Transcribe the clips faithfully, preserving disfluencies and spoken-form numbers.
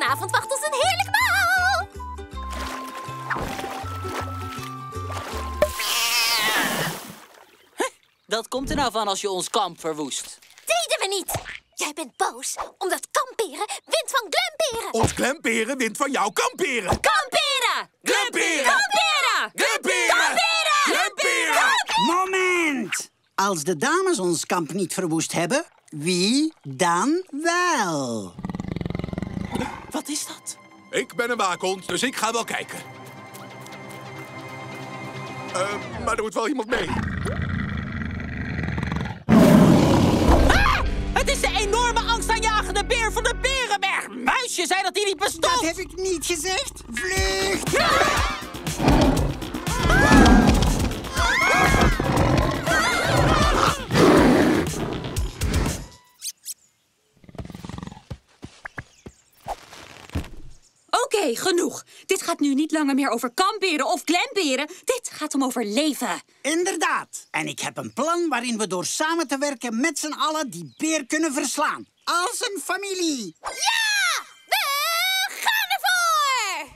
Vanavond wacht ons een heerlijk maal. Huh? Dat komt er nou van als je ons kamp verwoest. Deden we niet. Jij bent boos omdat kamperen wint van glemperen. Ons glemperen wint van jouw kamperen. Kamperen! Glemperen! Kamperen! Glemperen! Kamperen! Glemperen! Moment! Als de dames ons kamp niet verwoest hebben, wie dan wel? Wat is dat? Ik ben een waakhond, dus ik ga wel kijken. Uh, maar er moet wel iemand mee. Ah! Het is de enorme angstaanjagende beer van de Berenberg. Muisje zei dat hij niet bestond. Dat heb ik niet gezegd. Vlucht! Oké, okay, genoeg. Dit gaat nu niet langer meer over kamperen of glemperen. Dit gaat om overleven. Inderdaad. En ik heb een plan waarin we door samen te werken met z'n allen die beer kunnen verslaan. Als een familie. Ja! We gaan ervoor!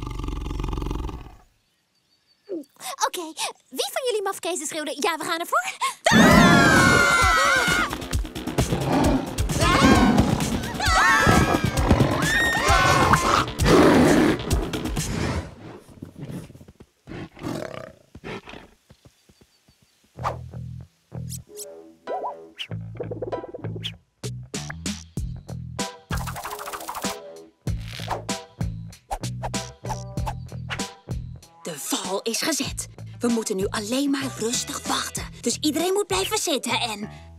Oké, okay, wie van jullie mafkezen schreeuwde... Ja, we gaan ervoor? Ah! De val is gezet. We moeten nu alleen maar rustig wachten. Dus iedereen moet blijven zitten en